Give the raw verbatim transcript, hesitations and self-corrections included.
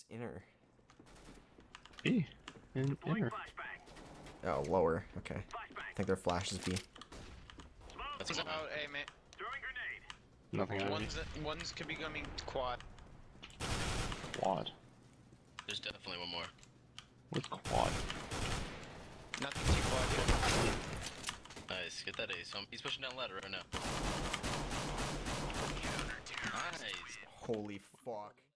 inner? B. In inner. Oh, lower. Okay. I think their flash is B. That's about A, mate. Nothing on One's, one's could be coming quad. quad. There's definitely one more. What's quad? Nothing too quad yet. Nice, get that ace. Um, he's pushing down ladder right now. Nice. Holy fuck.